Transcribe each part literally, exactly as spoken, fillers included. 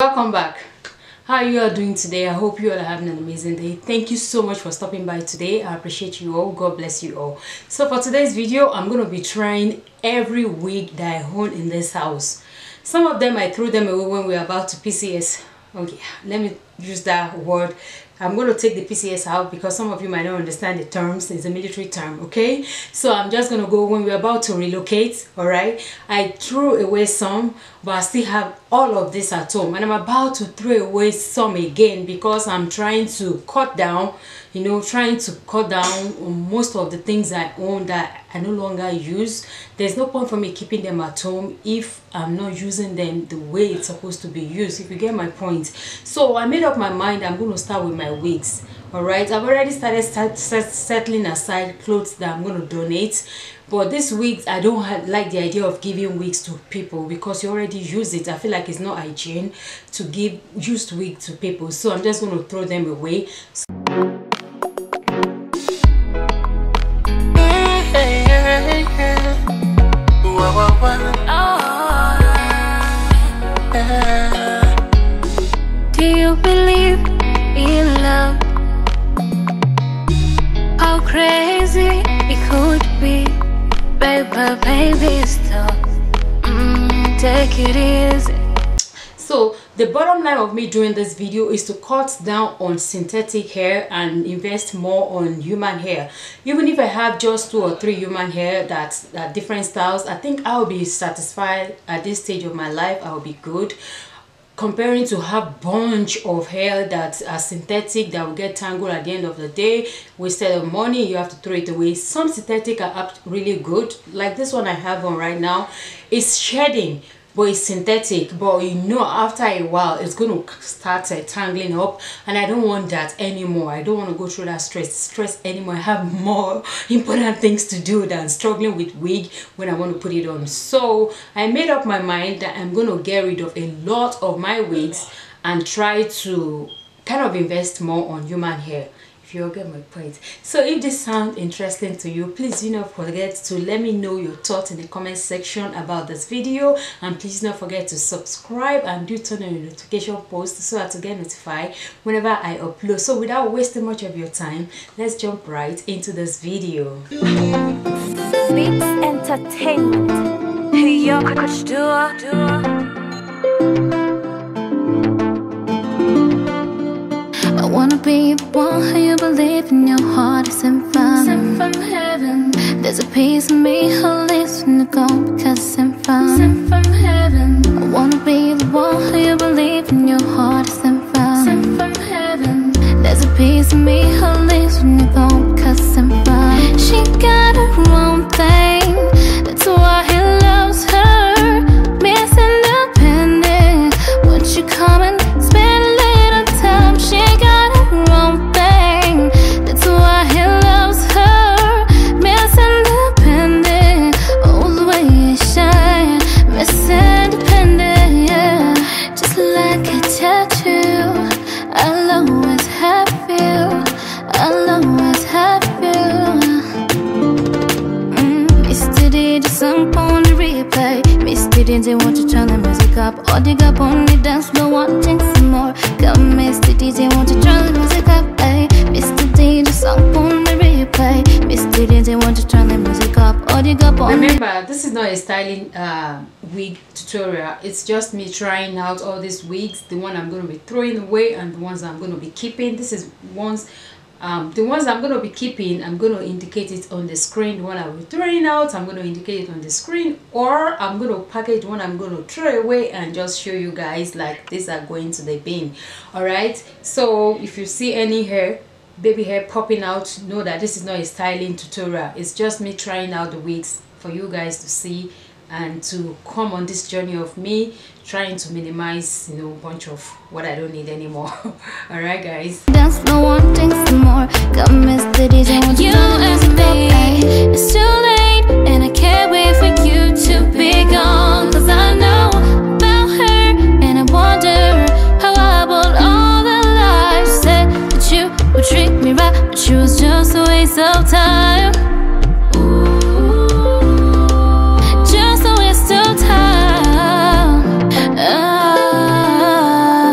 Welcome back. How you are doing today? I hope you all are having an amazing day. Thank you so much for stopping by today. I appreciate you all. God bless you all. So for today's video, I'm going to be trying every wig that I own in this house. Some of them I threw them away when we were about to P C S. Okay, let me use that word. I'm going to take the P C S out because some of you might not understand the terms. It's a military term, okay? So I'm just going to go when we're about to relocate, all right? I threw away some, but I still have all of this at home. And I'm about to throw away some again because I'm trying to cut down, you know, trying to cut down on most of the things I own that I no longer use. There's no point for me keeping them at home if I'm not using them the way it's supposed to be used, if you get my point. So I made up my mind I'm going to start with my wigs. All right, I've already started start, start settling aside clothes that I'm going to donate. But these wigs, I don't have, like the idea of giving wigs to people because you already use it. I feel like it's not hygiene to give used wig to people. So I'm just going to throw them away. So do you believe in love? How crazy it could be, baby, baby, stop. Mm, take it easy. So the bottom line of me doing this video is to cut down on synthetic hair and invest more on human hair. Even if I have just two or three human hair that's uh, different styles, I think I'll be satisfied at this stage of my life. I'll be good. Comparing to have bunch of hair that are synthetic that will get tangled at the end of the day, wasted of money, you have to throw it away. Some synthetic are really good, like this one I have on right now. It's shedding, but it's synthetic, but you know after a while it's going to start uh, tangling up, and I don't want that anymore. I don't want to go through that stress stress anymore. I have more important things to do than struggling with wig when I want to put it on. So I made up my mind that I'm going to get rid of a lot of my wigs and try to kind of invest more on human hair. You'll get my point. So if this sounds interesting to you, please do not forget to let me know your thoughts in the comment section about this video, and please do not forget to subscribe and do turn on your notification post so that to get notified whenever I upload. So without wasting much of your time, let's jump right into this video. Beats Entertainment. Hey yo, coach, do I wanna be the one who you believe in your heart is sent from, sent from heaven. There's a piece of me who lives in the gold because it's sent from, sent from heaven. I wanna be the one who you believe in your heart is sent from, sent from heaven. There's a piece of me who lives in the gold because it's sent from. She got her own thing, that's why he loves her. Miss Independent, would you come and spend a little time? She got D J want to turn the music up, or dig up on the dance floor, wanting some more. Come, Mister D J want to turn the music up, ay. Mister D J song on the replay. Mister D J want to turn the music up, or dig up on. Remember, this is not a styling uh, wig tutorial. It's just me trying out all these wigs. The one I'm going to be throwing away and the ones I'm going to be keeping. This is ones. Um, the ones I'm going to be keeping, I'm going to indicate it on the screen. The one I'll be throwing out, I'm going to indicate it on the screen, or I'm going to package one I'm going to throw away and just show you guys like these are going to the bin. All right, so if you see any hair, baby hair popping out, know that this is not a styling tutorial. It's just me trying out the wigs for you guys to see and to come on this journey of me trying to minimize, you know, a bunch of what I don't need anymore. All right, guys. That's no one thing some more. Come, Mister D J, want you and me. It's too late, and I can't wait for you to be gone. Cause I know about her, and I wonder how I bought all the lies. Said that you would treat me right, but you was just a waste of time. Just a waste of time. Ah.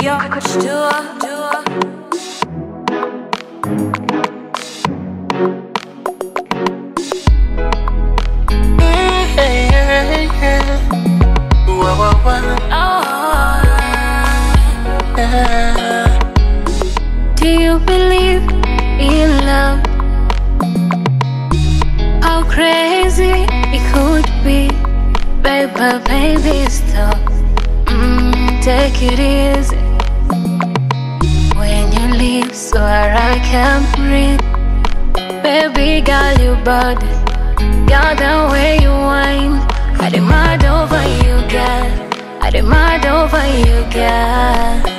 your couture. Do you believe in love? How crazy it could be, baby, baby, stop. Mm, take it easy. When you leave, so I can't breathe. Baby girl, you bad. Girl, the way you whine, I demand over you, girl. I demand over you, girl.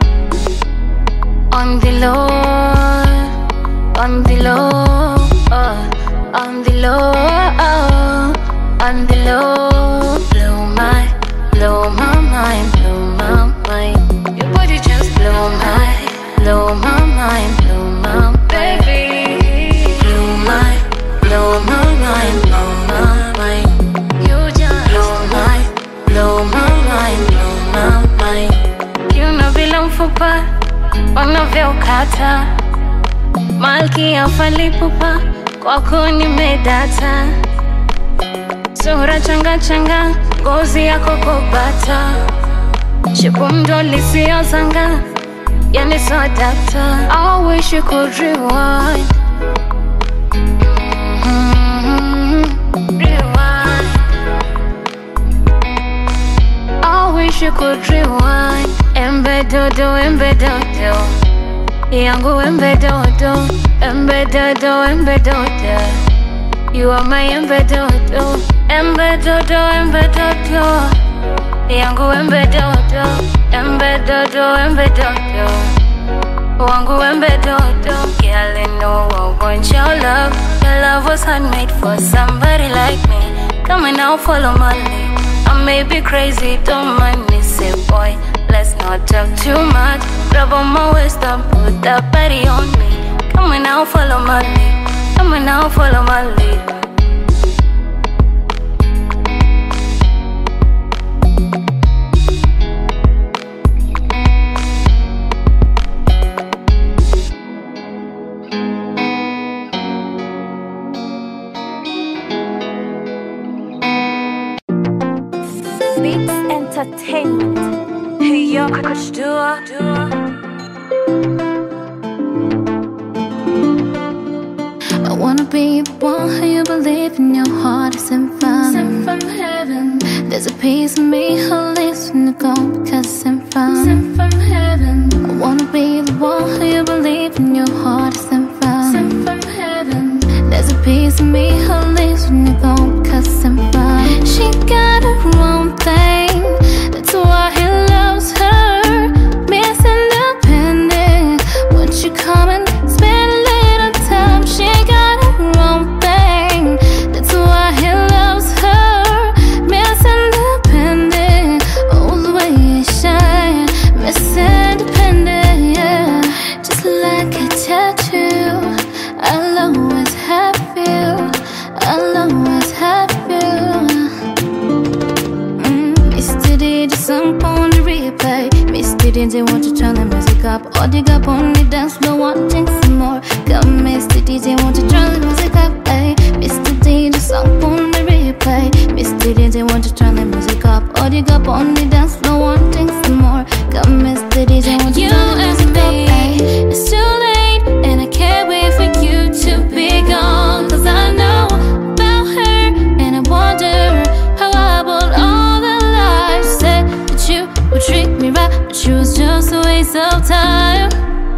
On the low, on the low, oh, on the low, oh, on the low. Blow my, blow my mind, blow my mind. Your body just blow my, blow my mind, blow my baby. Blow my, blow my mind, blow my mind. You just blow my, blow my mind, blow my mind. You know belong for part. Unavyokata malkia falipupa kwako nimedata. Sura changa changa, ngozi yako kobata. Shepu mdoli siyo zanga, yani so adapter. I wish you could rewind. Mm-hmm. Rewind. I wish you could rewind. Embedodo, embedodo, yangu embedodo, embedodo, embedodo. You are my embedodo, embedodo, embedodo, yangu embedodo, embedodo, embedodo, wangu embedodo. Girl, you know I want your love. Your love was handmade for somebody like me. Come and now follow my lead. I may be crazy, don't mind me, say boy. Let's not talk too much. Grab on my waist and put that body on me. Come on now, follow my lead. Come on now, follow my lead. Beats Entertainment. Your couture. I wanna be the one who you believe in your heart is sent from, sent from heaven. There's a piece of me who lives in the gold because it's sent from, sent from heaven. I wanna be the one who you believe in your heart is sent from, sent from heaven. There's a piece of me who lives in the gold because it's sent from. She got her own thing, that's why he loves her. Miss Independent, would you come and spend a little time? She got her own thing, that's why he loves her. Miss Independent, all the way you shine. Miss Independent, yeah. Just like a tattoo, I'll always have you, I'll always have you. mm, Mister D J song on the replay. Mister D J want to turn the music up, or dig up on the dance floor wanting some more. Come Mister D J want to turn the music up, ay. Mister D J song on the replay. Mister D J want to turn the music up, or dig up on the dance floor wanting some more. Come Mister D J want to You turn the and music up, me, ay. it's too late, and I can't wait for you to be gone. Cause I know about her, and I wonder how about all the lies you said that you would treat me right, but you was just a waste of time.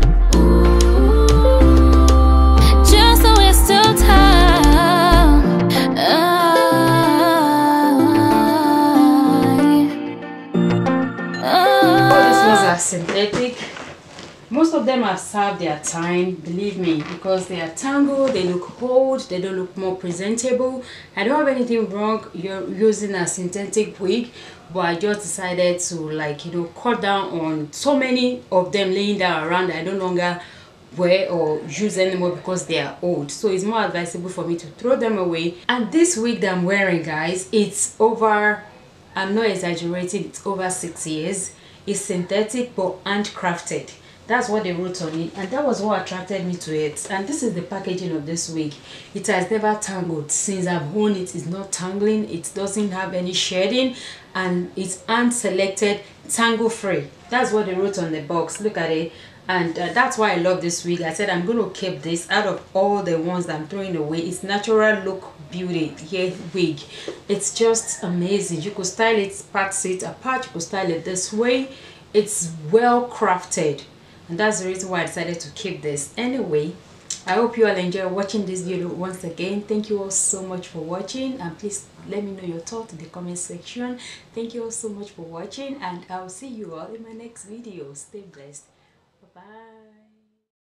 Just a waste of time. I, All these ones I, are synthetic. Most of them have served their time, believe me, because they are tangled, they look old, they don't look more presentable. I don't have anything wrong you're using a synthetic wig, but I just decided to, like, you know, cut down on so many of them laying down around that I no longer wear or use anymore because they are old. So it's more advisable for me to throw them away. And this wig that I'm wearing, guys, it's over, I'm not exaggerating, it's over six years. is synthetic but handcrafted. That's what they wrote on it, and that was what attracted me to it. And this is the packaging of this wig. It has never tangled. Since I've worn it, it's not tangling, it doesn't have any shedding, and it's hand selected, tangle free. That's what they wrote on the box. Look at it. And uh, that's why I love this wig. I said I'm going to keep this out of all the ones that I'm throwing away. It's natural look beauty hair wig. It's just amazing. You could style it, part it apart, you could style it this way. It's well crafted, and that's the reason why I decided to keep this. Anyway, I hope you all enjoy watching this video once again. Thank you all so much for watching, and please let me know your thoughts in the comment section. Thank you all so much for watching, and I'll see you all in my next video. Stay blessed. Bye bye.